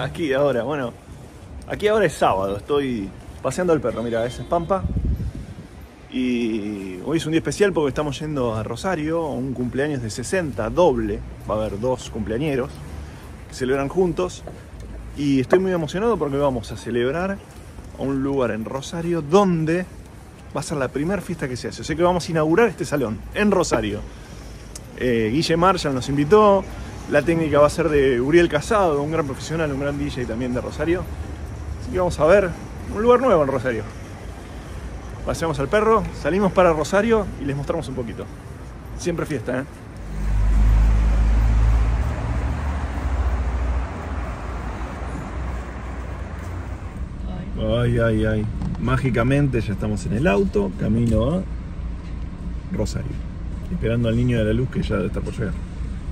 Aquí ahora, bueno, aquí ahora es sábado, estoy paseando al perro, mira, esa es Pampa. Y hoy es un día especial porque estamos yendo a Rosario, a un cumpleaños de 60, doble. Va a haber dos cumpleañeros que celebran juntos. Y estoy muy emocionado porque vamos a celebrar a un lugar en Rosario donde va a ser la primera fiesta que se hace. O sea que vamos a inaugurar este salón en Rosario. Guille Marshall nos invitó. La técnica va a ser de Uriel Casado, un gran profesional, un gran DJ también de Rosario. Así que vamos a ver un lugar nuevo en Rosario. Paseamos al perro, salimos para Rosario y les mostramos un poquito. Siempre fiesta, ¿eh? Ay, ay, ay. Mágicamente ya estamos en el auto, camino a Rosario. Esperando al niño de la luz que ya debe estar por llegar.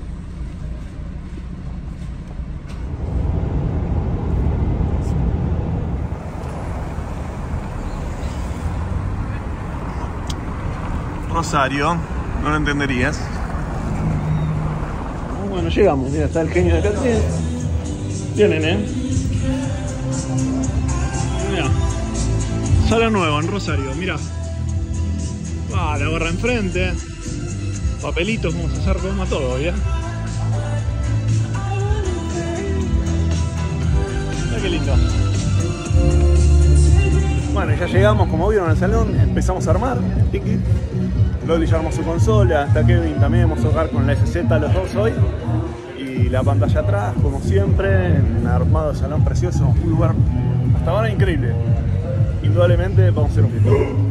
Rosario, no lo entenderías. Bueno, llegamos, mira, está el genio de Catrín. Vienen, Mira, sala nueva en Rosario, mira. La gorra enfrente. Papelitos, vamos a hacer goma todo, ¿ya? Mira qué lindo. Bueno, ya llegamos, como vieron, al salón, empezamos a armar. Tiki. Loli ya armó su consola, hasta Kevin también vamos a tocar con la FZ los dos hoy. Y la pantalla atrás, como siempre, un armado de salón precioso, un lugar hasta ahora increíble. Indudablemente vamos a hacer un video.